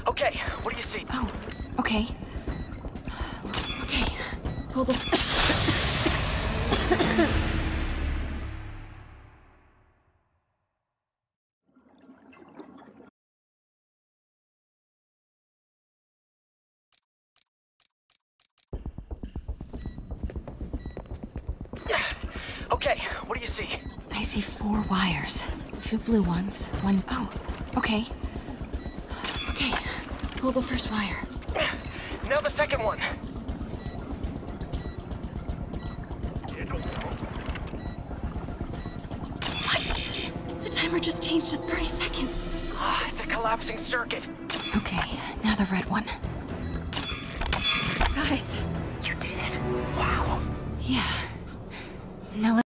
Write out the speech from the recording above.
Okay, what do you see? Oh, okay. Okay, hold on. Okay, what do you see? I see 4 wires. 2 blue ones, 1... Oh, okay. Okay, hold the first wire. Now the second one. What? The timer just changed to 30 seconds. Ah, it's a collapsing circuit. Okay, now the red one. Got it. You did it. Wow. Yeah. Now let's...